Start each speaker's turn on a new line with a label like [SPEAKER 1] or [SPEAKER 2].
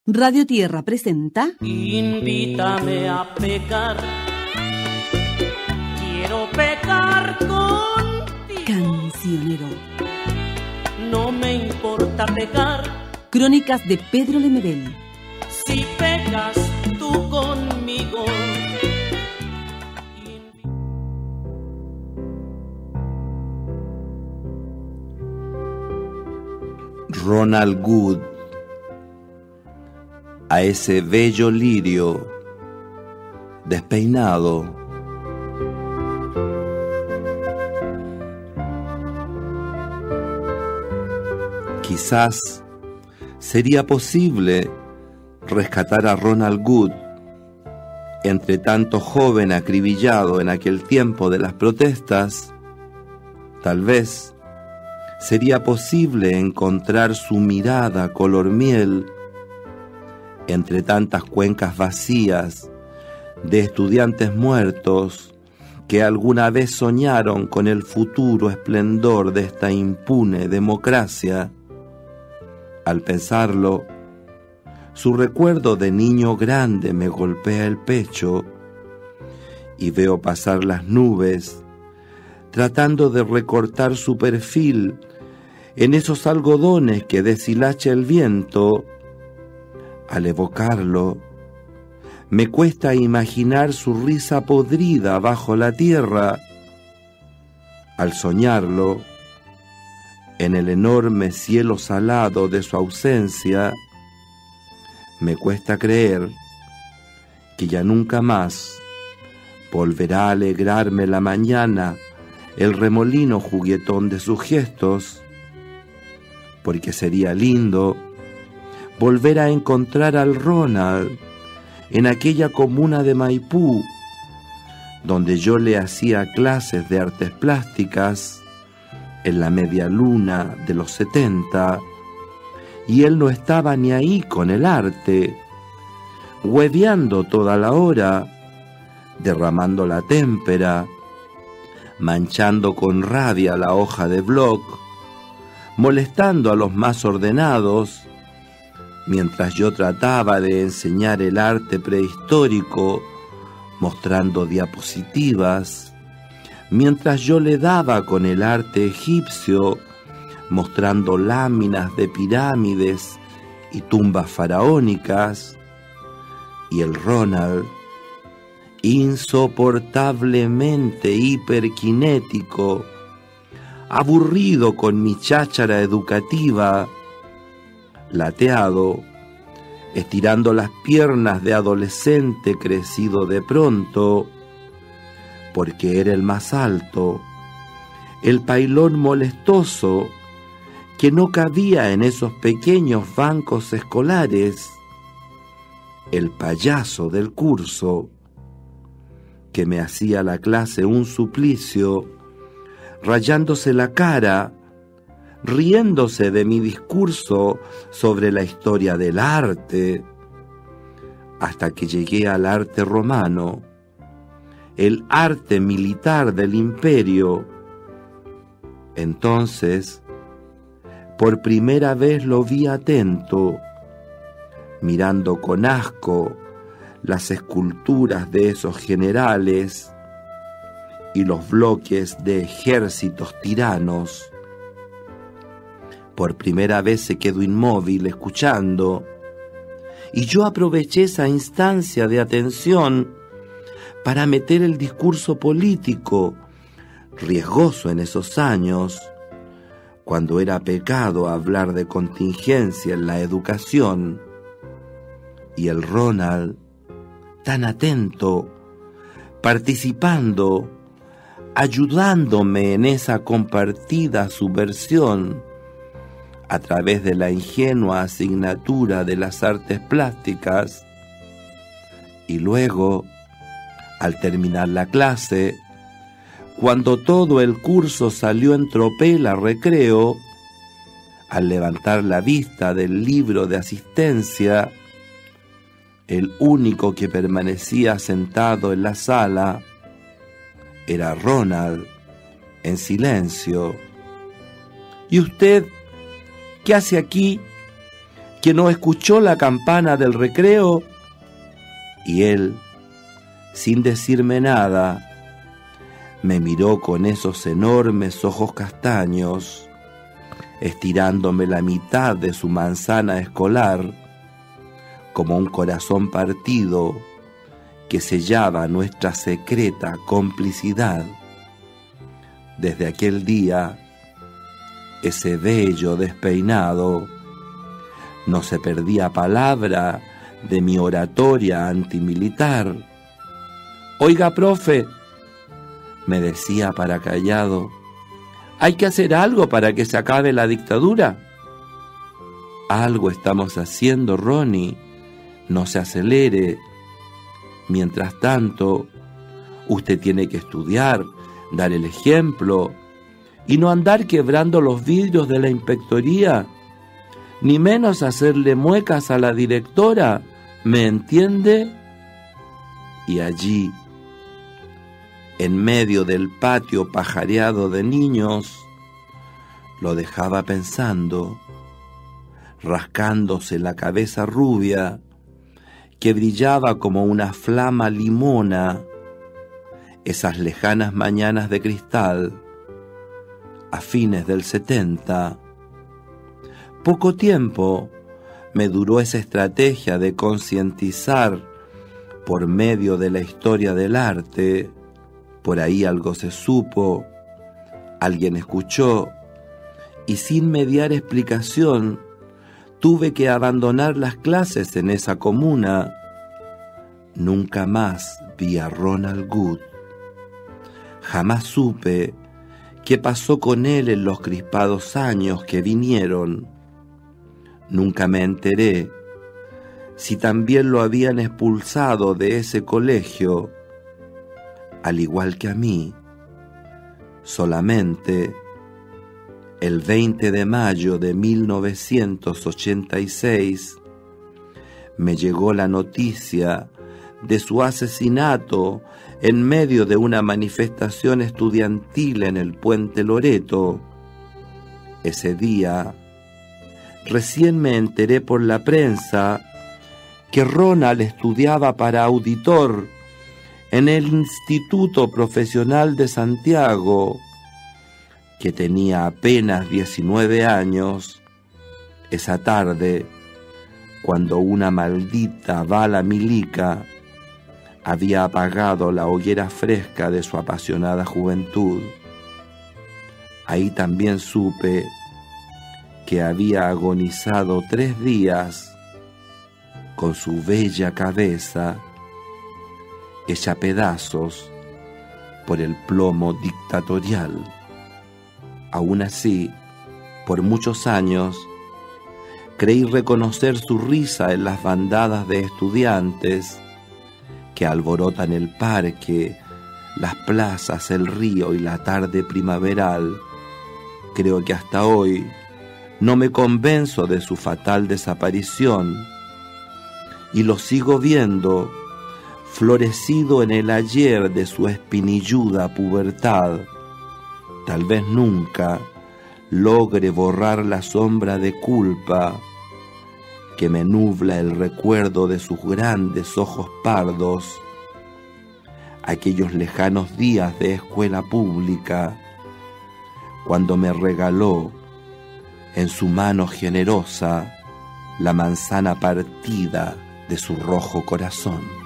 [SPEAKER 1] Radio Tierra presenta
[SPEAKER 2] Invítame a pecar, quiero pecar contigo.
[SPEAKER 1] Cancionero.
[SPEAKER 2] No me importa pecar,
[SPEAKER 1] Crónicas de Pedro Lemebel.
[SPEAKER 2] si pecas tú conmigo.
[SPEAKER 3] Ronald Wood, a ese bello lirio despeinado. Quizás sería posible rescatar a Ronald Wood entre tanto joven acribillado en aquel tiempo de las protestas. Tal vez sería posible encontrar su mirada color miel entre tantas cuencas vacías de estudiantes muertos que alguna vez soñaron con el futuro esplendor de esta impune democracia. Al pensarlo, su recuerdo de niño grande me golpea el pecho y veo pasar las nubes tratando de recortar su perfil en esos algodones que deshilacha el viento. Al evocarlo, me cuesta imaginar su risa podrida bajo la tierra. Al soñarlo, en el enorme cielo salado de su ausencia, me cuesta creer que ya nunca más volverá a alegrarme la mañana el remolino juguetón de sus gestos, porque sería lindo volver a encontrar al Ronald en aquella comuna de Maipú, donde yo le hacía clases de artes plásticas en la media luna de los 70, y él no estaba ni ahí con el arte, hueveando toda la hora, derramando la témpera, manchando con rabia la hoja de bloc, molestando a los más ordenados, mientras yo trataba de enseñar el arte prehistórico, mostrando diapositivas, mientras yo le daba con el arte egipcio, mostrando láminas de pirámides y tumbas faraónicas, y el Ronald, insoportablemente hiperkinético, aburrido con mi cháchara educativa, lateado, estirando las piernas de adolescente crecido de pronto, porque era el más alto, el pailón molestoso que no cabía en esos pequeños bancos escolares, el payaso del curso, que me hacía la clase un suplicio, rayándose la cara, riéndose de mi discurso sobre la historia del arte, hasta que llegué al arte romano, el arte militar del imperio. Entonces, por primera vez lo vi atento, mirando con asco las esculturas de esos generales y los bloques de ejércitos tiranos. Por primera vez se quedó inmóvil escuchando, y yo aproveché esa instancia de atención para meter el discurso político, riesgoso en esos años, cuando era pecado hablar de contingencia en la educación, y el Ronald, tan atento, participando, ayudándome en esa compartida subversión a través de la ingenua asignatura de las artes plásticas. Y luego, al terminar la clase, cuando todo el curso salió en tropel a recreo, al levantar la vista del libro de asistencia, el único que permanecía sentado en la sala era Ronald, en silencio. ¿Y usted qué hace aquí? que no escuchó la campana del recreo? Y él, sin decirme nada, me miró con esos enormes ojos castaños, estirándome la mitad de su manzana escolar, como un corazón partido que sellaba nuestra secreta complicidad. Desde aquel día, ese bello despeinado no se perdía palabra de mi oratoria antimilitar. «Oiga, profe», me decía para callado, «¿hay que hacer algo para que se acabe la dictadura?» «Algo estamos haciendo, Ronnie, no se acelere. Mientras tanto, usted tiene que estudiar, dar el ejemplo y no andar quebrando los vidrios de la inspectoría, ni menos hacerle muecas a la directora, ¿me entiende?» Y allí, en medio del patio pajareado de niños, lo dejaba pensando, rascándose la cabeza rubia, que brillaba como una flama limona, esas lejanas mañanas de cristal, a fines del 70. Poco tiempo me duró esa estrategia de concientizar por medio de la historia del arte. Por ahí algo se supo, alguien escuchó, y sin mediar explicación, tuve que abandonar las clases en esa comuna. Nunca más vi a Ronald Good. Jamás supe qué pasó con él en los crispados años que vinieron. Nunca me enteré si también lo habían expulsado de ese colegio, al igual que a mí. Solamente el 20 de mayo de 1986 me llegó la noticia de su asesinato en medio de una manifestación estudiantil en el Puente Loreto. Ese día, recién me enteré por la prensa que Ronald estudiaba para auditor en el Instituto Profesional de Santiago, que tenía apenas 19 años, esa tarde, cuando una maldita bala milica había apagado la hoguera fresca de su apasionada juventud. Ahí también supe que había agonizado 3 días con su bella cabeza hecha pedazos por el plomo dictatorial. Aún así, por muchos años, creí reconocer su risa en las bandadas de estudiantes que alborotan el parque, las plazas, el río y la tarde primaveral. Creo que hasta hoy no me convenzo de su fatal desaparición y lo sigo viendo florecido en el ayer de su espinilluda pubertad. Tal vez nunca logre borrar la sombra de culpa que me nubla el recuerdo de sus grandes ojos pardos, aquellos lejanos días de escuela pública, cuando me regaló en su mano generosa la manzana partida de su rojo corazón.